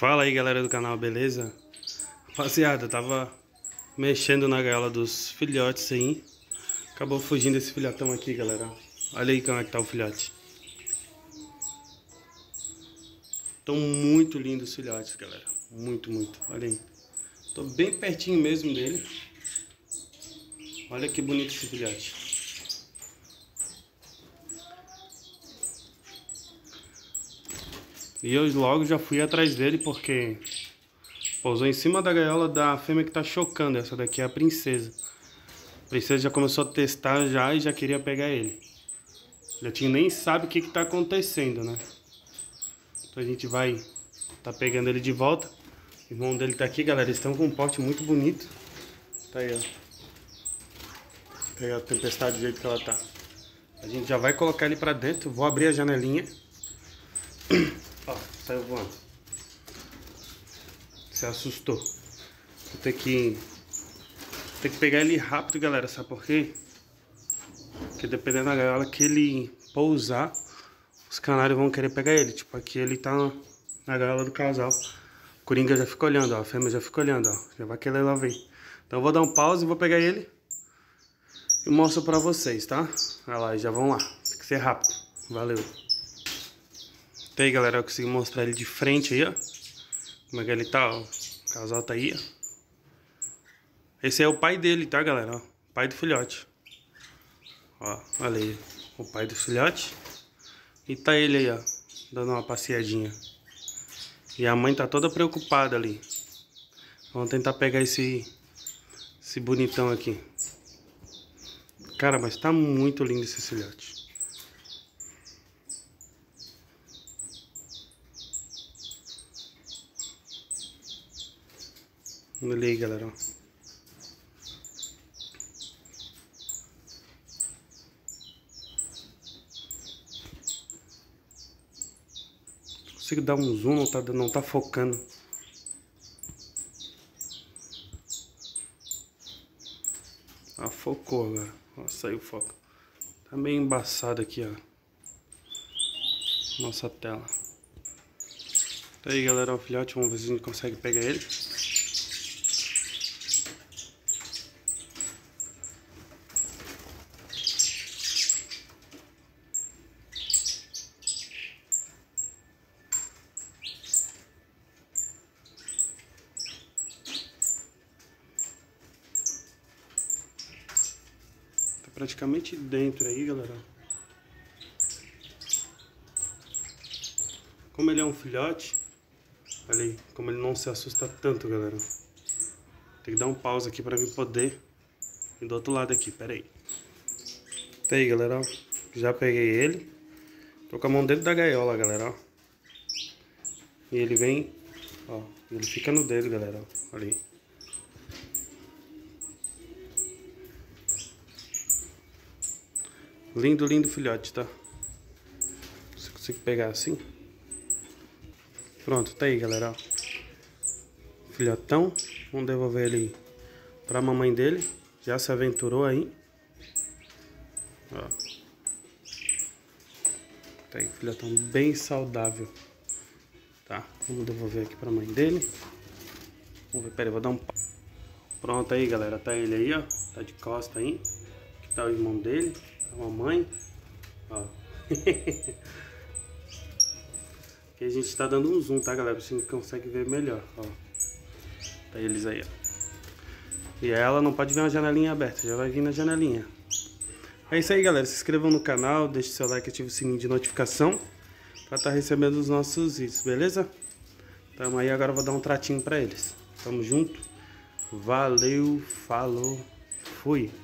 Fala aí, galera do canal, beleza? Rapaziada, eu tava mexendo na gaiola dos filhotes aí. Acabou fugindo esse filhotão aqui, galera. Olha aí como é que tá o filhote. Estão muito lindos os filhotes, galera. Muito. Olha aí. Tô bem pertinho mesmo dele. Olha que bonito esse filhote. E eu logo já fui atrás dele porque pousou em cima da gaiola da fêmea que tá chocando. Essa daqui é a princesa. A princesa já começou a testar já e já queria pegar ele. O filhotinho nem sabe o que tá acontecendo, né? Então a gente vai tá pegando ele de volta. O irmão dele tá aqui, galera. Eles estão com um porte muito bonito. Tá aí, ó. Tá aí a tempestade do jeito que ela tá. A gente já vai colocar ele pra dentro. Vou abrir a janelinha. Ó, saiu voando. Se assustou. Vou ter que pegar ele rápido, galera. Sabe por quê? Porque dependendo da gaiola que ele pousar, os canários vão querer pegar ele. Tipo, aqui ele tá na gaiola do casal. O coringa já fica olhando, ó. A fêmea já fica olhando, ó. Já vai querer lá ver. Então eu vou dar um pause e vou pegar ele e mostro pra vocês, tá? Olha lá, já vão lá. Tem que ser rápido. Valeu. Tá aí, galera, eu consegui mostrar ele de frente aí, ó. Como é que ele tá, ó. O casal tá aí, ó. Esse é o pai dele, tá, galera? Ó, pai do filhote. Ó, olha aí. O pai do filhote. E tá ele aí, ó. Dando uma passeadinha. E a mãe tá toda preocupada ali. Vamos tentar pegar esse bonitão aqui. Cara, mas tá muito lindo esse filhote. Olha aí, galera. Consigo dar um zoom, não tá focando. Ah, focou agora. Ó, saiu o foco. Tá meio embaçado aqui, ó. Nossa tela. Tá aí, galera, o filhote. Vamos ver se a gente consegue pegar ele. Praticamente dentro aí, galera. Como ele é um filhote, olha aí, como ele não se assusta tanto, galera. Tem que dar um pause aqui pra mim poder ir do outro lado aqui, pera aí. Tá aí, galera, ó. Já peguei ele. Tô com a mão dentro da gaiola, galera, ó. E ele vem, ó, ele fica no dedo, galera, ó. Olha aí. Lindo filhote, tá? Você consegue pegar assim? Pronto, tá aí, galera. Filhotão. Vamos devolver ele pra mamãe dele. Já se aventurou aí. Ó. Tá aí, filhotão bem saudável. Tá, vamos devolver aqui pra mãe dele. Vamos ver, pera aí, vou dar um pau. Pronto aí, galera. Tá ele aí, ó. Tá de costa aí. Aqui tá o irmão dele. A mamãe, ó. Aqui a gente tá dando um zoom, tá, galera? Pra gente consegue ver melhor, ó. Tá eles aí, ó. E ela não pode ver uma janelinha aberta, já vai vir na janelinha. É isso aí, galera. Se inscrevam no canal, deixe seu like, ative o sininho de notificação pra estar recebendo os nossos vídeos, beleza? Tamo aí, agora eu vou dar um tratinho pra eles. Tamo junto. Valeu, falou, fui.